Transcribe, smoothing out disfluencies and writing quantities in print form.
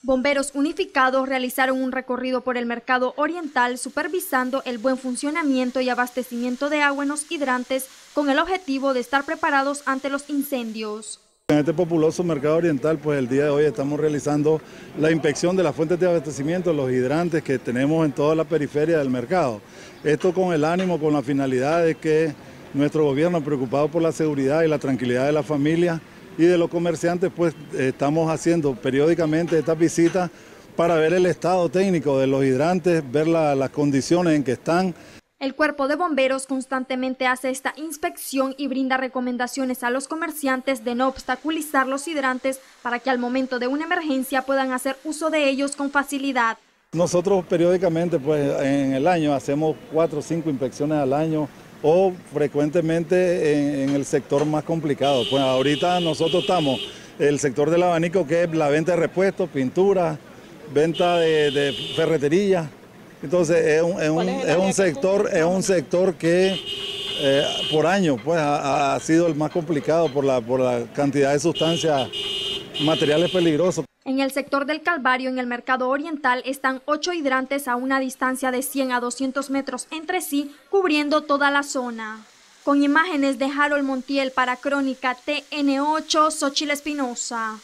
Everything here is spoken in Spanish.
Bomberos unificados realizaron un recorrido por el mercado oriental supervisando el buen funcionamiento y abastecimiento de agua en los hidrantes con el objetivo de estar preparados ante los incendios. En este populoso mercado oriental, pues el día de hoy estamos realizando la inspección de las fuentes de abastecimiento, los hidrantes que tenemos en toda la periferia del mercado. Esto con el ánimo, con la finalidad de que nuestro gobierno, preocupado por la seguridad y la tranquilidad de la familia y de los comerciantes, pues estamos haciendo periódicamente estas visitas para ver el estado técnico de los hidrantes, ver las condiciones en que están. El Cuerpo de Bomberos constantemente hace esta inspección y brinda recomendaciones a los comerciantes de no obstaculizar los hidrantes para que al momento de una emergencia puedan hacer uso de ellos con facilidad. Nosotros periódicamente, pues en el año hacemos 4 o 5 inspecciones al año o frecuentemente en el sector más complicado. Pues ahorita nosotros estamos en el sector del abanico, que es la venta de repuestos, pintura, venta de ferretería. Entonces es un sector que por año pues, ha sido el más complicado por la cantidad de sustancias, materiales peligrosos. En el sector del Calvario, en el mercado oriental, están 8 hidrantes a una distancia de 100 a 200 metros entre sí, cubriendo toda la zona. Con imágenes de Harold Montiel para Crónica TN8, Xochitl Espinosa.